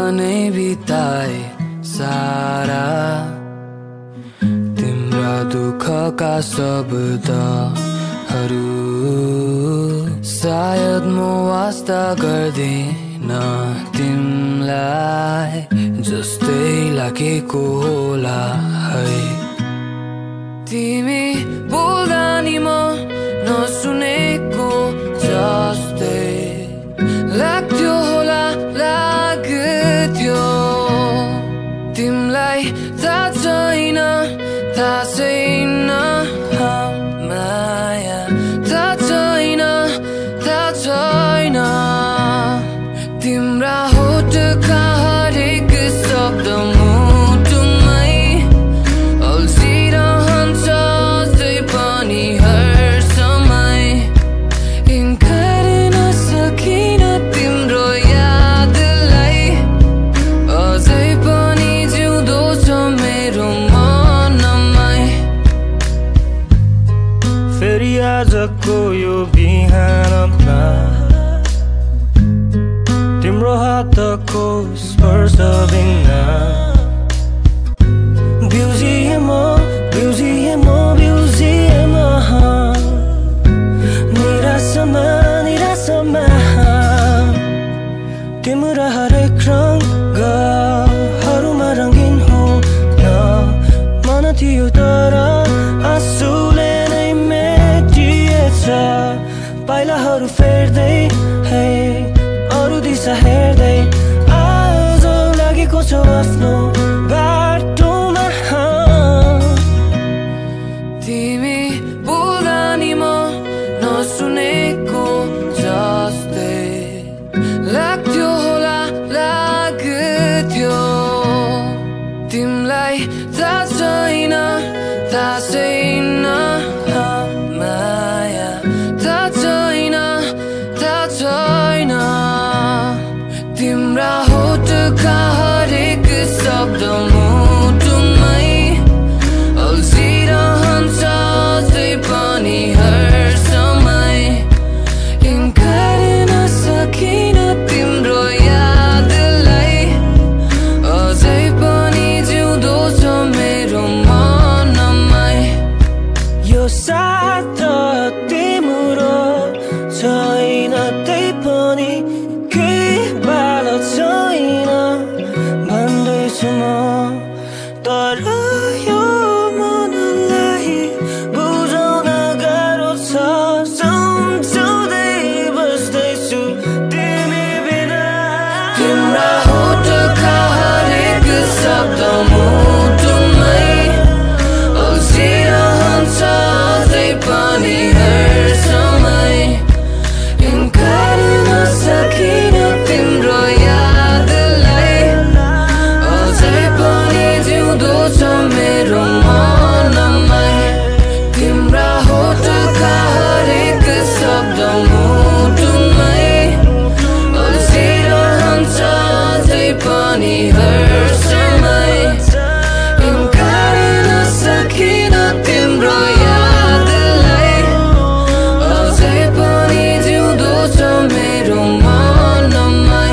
नै बिताए सारा तिम्रा दुःखका शब्दहरू सायद म वास्ता गर्दिन तिमलाई जस्तै लागेको होला है तिमी बोल्दा नि म नसुनेको जस्तै लाग्थ्यो होला लाग्थ्यो तिमलाई थाहा छैन माया थाहा छैन तिम्रा होठका हरेक शब्द मुटुमै अल्झिरहन्छ अझै पनि हर समय इन्कार नसकिन तिम्रो यादलाई अझै पनि जिउँदो छ मेरो मनमै फेरि आजको यो बिहानमा तिम्रो हातको स्पर्श बिना म्युजियम निराशमा तिम्रो हरेक रङ्गहरूमा रङ्गिन हुन मन थियो तर आँसुले नै मेटिएछ पाइलाहरू फेर्दै है अरू दिशा हेर्दै आज लागेको छ आफ्नो बाटोमा तिमी बोल्दा नि म नसुनेको जस्तै लाग्थ्यो होला लाग्थ्यो तिमलाई थाहा छैन माया थाहा छैन तिम्रा होठका हरेक शब्द मुटुमै अल्झिरहन्छ अझै पनि हर समय इन्कार नसकिन तिम्रो यादलाई अझै पनि जिउँदो छ मेरो मनमै यो साथ तिम्रो छैन त्यही पनि केही बाल छैन भन्दैछु म तर यो मनलाई बुझाउन गाह्रो छ सम्झाउँदै बस्दैछु तिमी बिना तिम्रा होठका हरेक शब्द मुटुमै अल्झिरहन्छ अझै पनि हर समय इन्कार नसकिन तिम्रो यादलाई अझै पनि जिउँदो छ मेरो मनमै तिम्रा होठका हरेक शब्द मुटुमै अल्झिरहन्छ अझै पनि हर समय इन्कार नसकिन तिम्रो यादलाई अझै पनि जिउँदो छ मेरो मनमै